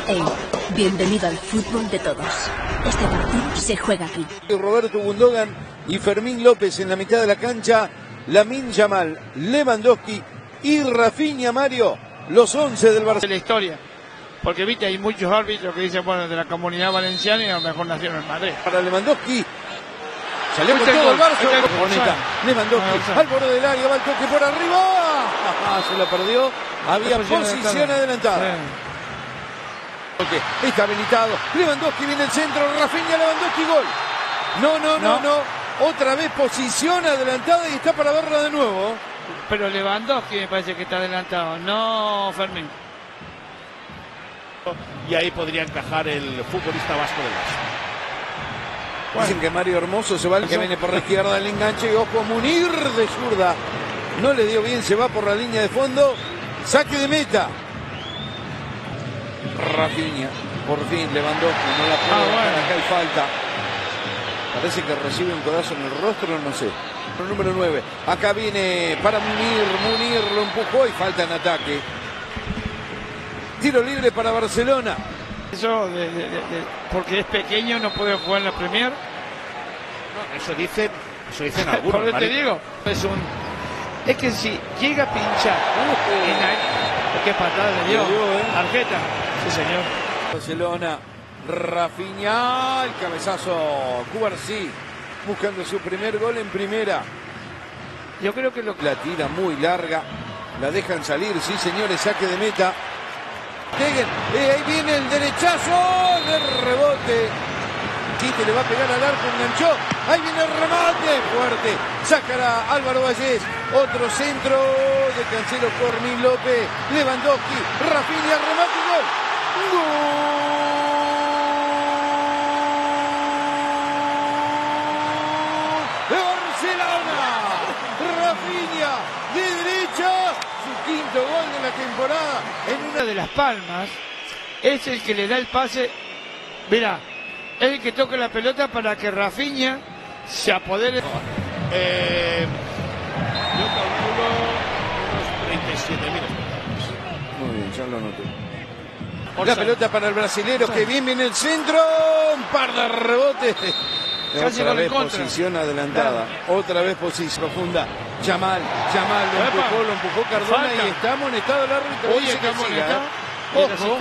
Hey, bienvenido al fútbol de todos. Este partido se juega aquí. Roberto Gundogan y Fermín López en la mitad de la cancha. Lamine Yamal, Lewandowski y Rafinha, Mario, los 11 del Barcelona. De la historia, porque viste, hay muchos árbitros que dicen, bueno, de la Comunidad Valenciana y a lo mejor nacieron en Madrid. Para Lewandowski, salió con todo el Barça. Bonita, Lewandowski, al borde del área, va el toque por arriba. Se lo perdió, había posición adelantada. Sí. Está habilitado, Lewandowski viene el centro, Rafinha, Lewandowski, gol. No. Otra vez posición adelantada y está para verla de nuevo. Pero Lewandowski me parece que está adelantado, no Fermín. Y ahí podría encajar el futbolista vasco del Barça. Bueno. Dicen que Mario Hermoso se va, el que viene por la izquierda el enganche y ojo, Munir de zurda. No le dio bien, se va por la línea de fondo. Saque de meta. Rafinha, por fin Lewandowski, no la puede dejar, acá hay falta. Parece que recibe un codazo en el rostro, no sé. El número 9. Acá viene para Munir lo empujó y falta en ataque. Tiro libre para Barcelona. Eso porque es pequeño, no puede jugar en la Premier. No, eso dicen algunos. Por eso te digo, es que si llega a pinchar qué patada le dio, tarjeta. Sí, señor. Barcelona, Rafinha, el cabezazo, Cubarsí, buscando su primer gol en primera. Yo creo que la tira muy larga, la dejan salir, sí señores, saque de meta. Ahí viene el derechazo, de rebote. Quite le va a pegar al arco, enganchó. Ahí viene el remate, fuerte. Sacará Álvaro Vallés. Otro centro de Cancelo, Fermín López, Lewandowski, Rafinha, remate, gol. ¡Gol! ¡De Barcelona! Rafinha, de derecha, su quinto gol de la temporada. En una de Las Palmas, es el que le da el pase. Mirá, es el que toca la pelota para que Rafinha se apodere. Yo calculo unos 37.000 espectadores. Muy bien, ya lo anoté. La pelota para el brasilero, que bien viene el centro, un par de rebotes. Otra vez posición adelantada, otra vez posición profunda. Yamal, lo empujó Cardona y está amonestado el árbitro. Oye, está amonestado. Ojo.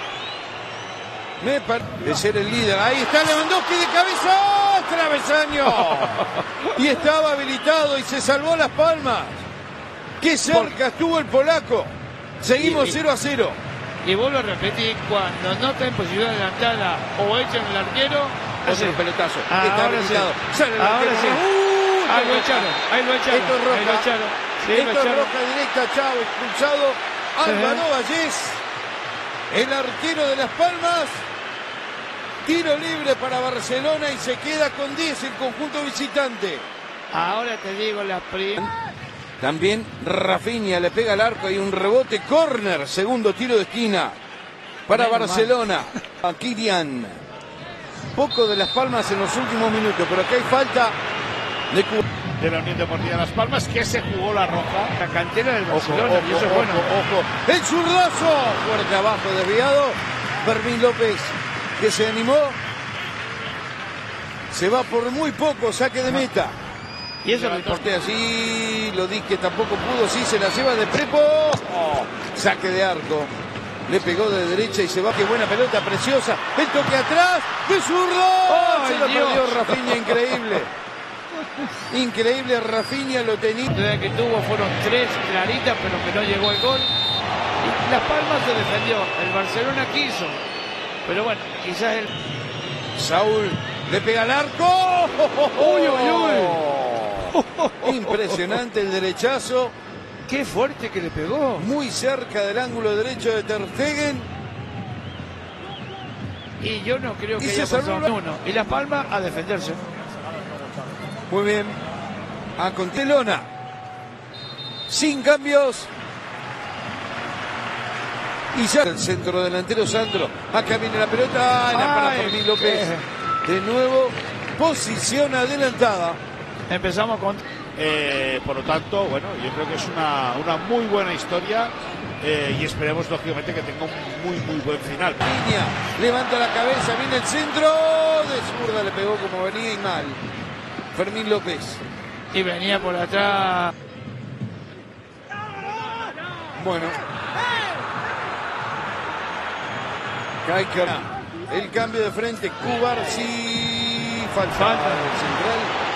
De ser el líder, ahí está Lewandowski de cabeza, travesaño. Y estaba habilitado y se salvó Las Palmas. Qué cerca estuvo el polaco. Seguimos 0-0. Y vuelvo a repetir, cuando no está en posición adelantada o echan el arquero, hace un pelotazo. Está habilitado. Sí. Ahora sí. Ahí lo echaron. Esto es roja. Sí, esto es roja directa, Chavo, expulsado. Álvaro Vallés, el arquero de Las Palmas. Tiro libre para Barcelona y se queda con 10 el conjunto visitante. Ahora te digo la También Rafinha le pega al arco y un rebote, córner, segundo tiro de esquina para Barcelona. A Kylian. Poco de Las Palmas en los últimos minutos, pero aquí hay falta de la Unión Deportiva Las Palmas, que se jugó la roja. La cantera del Barcelona, y eso es bueno. Ojo. El zurdazo, fuerte abajo, desviado. Fermín López, que se animó, se va por muy poco, saque de meta. Y eso lo importé así, lo di que tampoco pudo, sí, se la lleva de Prepo. Saque de arco, le pegó de derecha y se va, qué buena pelota, preciosa. El toque atrás, de zurdo. Se lo perdió Rafinha, increíble. Increíble, Rafinha lo tenía. La que tuvo fueron 3 claritas, pero que no llegó el gol. Y Las Palmas se defendió, el Barcelona quiso. Pero bueno, quizás el... Saúl le pega al arco. Impresionante el derechazo. Qué fuerte que le pegó. Muy cerca del ángulo derecho de Ter Stegen. Y yo no creo que haya pasado uno. Y Las Palmas a defenderse. Muy bien. A Contelona. Sin cambios. Y ya el centro delantero Sandro. Acá viene la pelota. Para Fermín López. De nuevo, posición adelantada. Empezamos con... Por lo tanto, bueno, yo creo que es una muy buena historia y esperemos lógicamente que tenga un muy buen final. Línea, levanta la cabeza, viene el centro, de zurda le pegó como venía y mal. Fermín López. Y venía por atrás. Bueno. Caica. El cambio de frente, Cubarsí. Falta del central.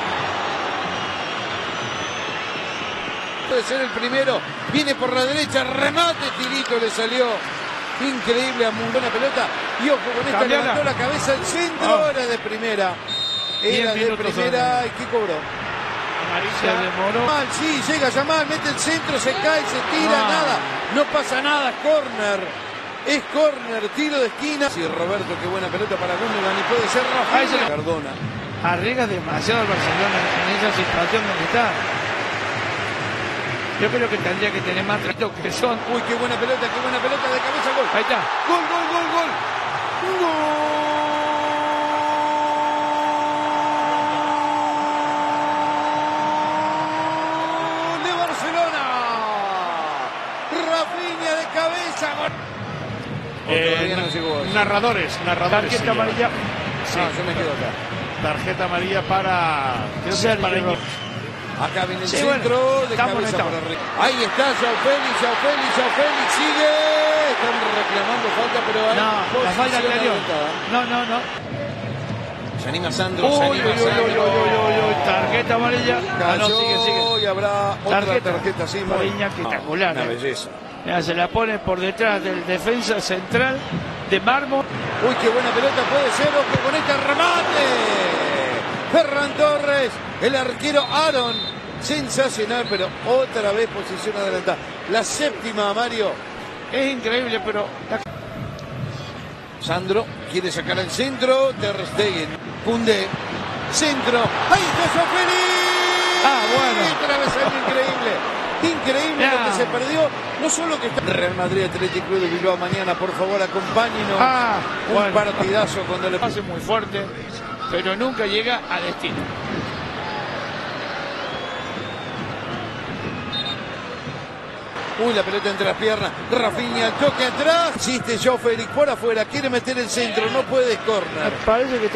Puede ser el primero. Viene por la derecha, remate, tirito le salió. Increíble, amuntó la pelota. Y ojo con esta, levantó la cabeza al centro. Era de primera. Era de primera. ¿Y qué cobró? Se demoró. Mal, sí, llega Yamal, mete el centro, se cae, se tira, nada. No pasa nada, córner. Es córner, tiro de esquina. Sí, Roberto, qué buena pelota para Gundogan y puede ser Rafael Cardona. Arriesga demasiado el Barcelona en esa situación donde está. Yo creo que tendría que tener más trato que son. Uy, qué buena pelota de cabeza, gol. Ahí está. Gol. Gol. De Barcelona. Rafinha de cabeza, gol. Todavía no llegó. Narradores. Tarjeta amarilla. Sí, yo me quedo acá. Tarjeta amarilla para Sergio. Acá viene el Sí, centro, bueno, de estamos, cabeza estamos. por arriba. Ahí está João Félix, sigue. Están reclamando falta, pero hay No, la falta posición anterior. adelantada. No. Se anima Sandro, Uy, tarjeta amarilla. Cayó, Sigue. y habrá otra tarjeta así. Para Iñaki, espectacular. Una belleza. Mira, se la pone por detrás del defensa central de mármol. Uy, qué buena pelota puede ser, ojo con este remate. Ferran Torres, el arquero Aaron, sensacional, pero otra vez posición adelantada. La séptima, Mario. Es increíble, pero... Sandro quiere sacar el centro, Ter Stegen, Koundé, centro, ahí está João Félix. Bueno. Travesaño increíble lo que se perdió. No solo que está Real Madrid, Atlético Club de Bilbao mañana, por favor acompáñenos. Un partidazo cuando le pase muy fuerte, pero nunca llega a destino. Uy, la pelota entre las piernas. Rafinha, el toque atrás. Insiste João Félix por afuera. Quiere meter el centro. No puede, córner. Parece que